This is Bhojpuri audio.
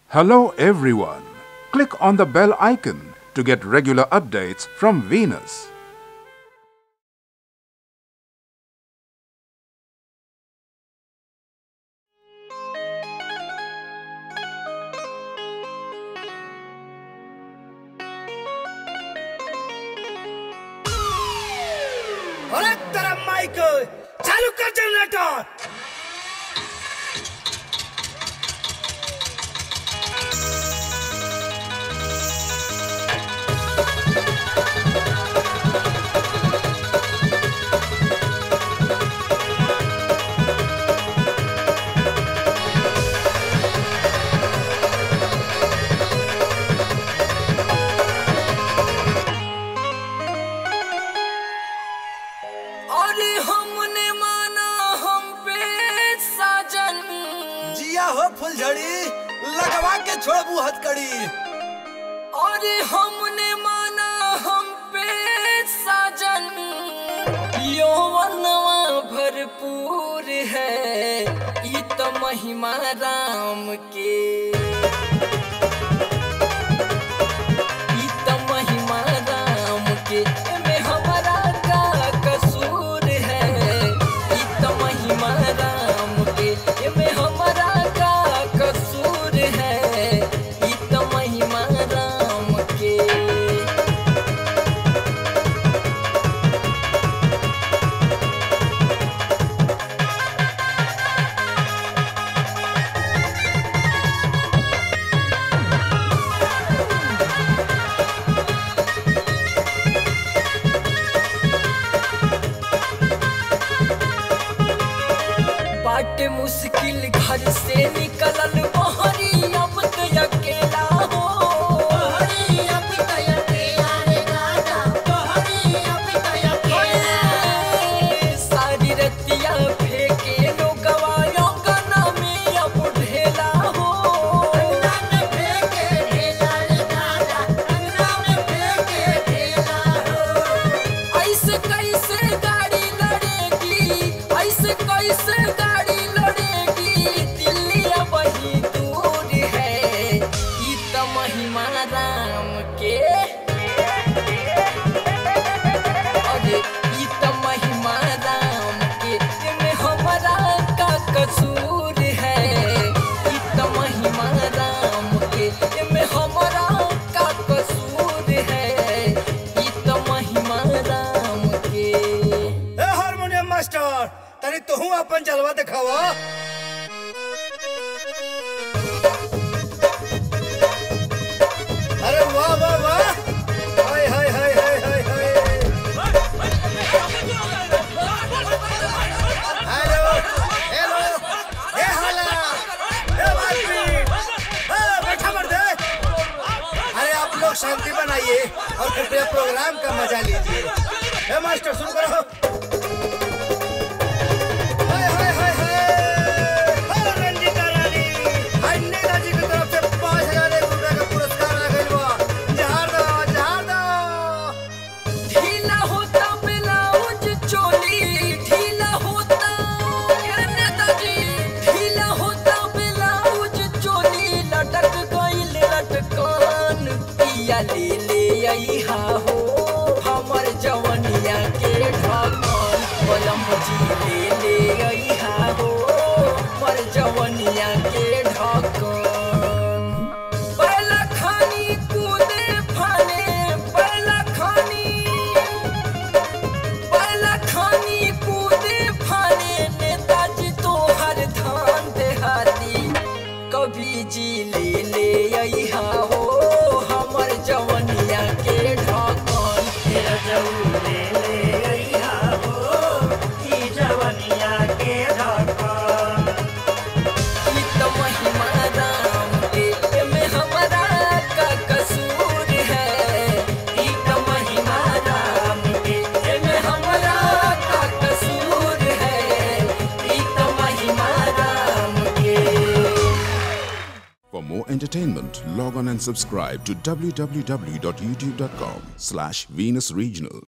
Hello everyone. Click on the bell icon to get regular updates from Venus. अरे तेरा माइक चालू कर जनरेटर। अरे हमने माना हम पे साजन, जिया हो फुलझड़ी लगवा के छोड़बू हथकड़ी। अरे हमने माना हम पे साजन, यौवनवा भरपूर है ई तो महिमा राम के, ई तो महिमा राम के। एमे हमारा का कसूर है, ई तो महिमा राम के। एमे हमारा का कसूर है, ई तो महिमा राम के। बाटे मुश्किल घर से निकलल बहरी, अब तो अकेला हो। सारी रतिया फेंके लोगवा अंगना में अब ढेला हो। ऐसे कैसे गाड़ी लड़ेगी, ऐसे कैसे गाड़ी लड़ेगी, दिल्ली अब वही दूर है ई तो महिमा राम के। अरे ई तो महिमा राम के। एमे हमारा का कसूर है, ई तो महिमा राम के। एमे हमारा का कसूर है, ई तो महिमा राम के। ए हारमोनियम मास्टर तनी तोहू अपन जलवा दिखावा। अरे वाह वाह वाह, हाय हाय हाय हाय हाय हाय। हेलो हेलो, ए हाला, ए बालपीट, बैठा मर्दे। अरे आप लोग शांति बनाइए और कृपया प्रोग्राम का मजा लीजिए। ए मास्टर शुरू करो। हाय हाय हाय हाय, हाय रंजीता रानी, हाय नीला जी की तरफ से 5,000 रुपए का पुरस्कार आ गइल बा। जहार दो जहार दो। ढीला होता ब्लाउज चोली, ढीला होता नेताजी, ढीला होता ब्लाउज चोली, लटक गइल लटकन। पिया ले ले अइहा हो हमर जवनिया के ढकन, बलम जी ले ले अइहा हो हमर जवनिया के ढकन। पहला खानी कूदे फाने, पहला खानी कूदे फाने, नेताजी तो हर धान देहाती। कभी जी ले ले अइहा हो हमर जवनिया के ढकन, तेरा जऊ ले ले अइहा हो ई जवनिया के ढकन। ई तो महिमा राम के। एमे हमारा का कसूर है, ई तो महिमा राम के। एमे हमारा का कसूर है, ई तो महिमा राम के। For more entertainment, log on and subscribe to www.youtube.com/Venus Regional.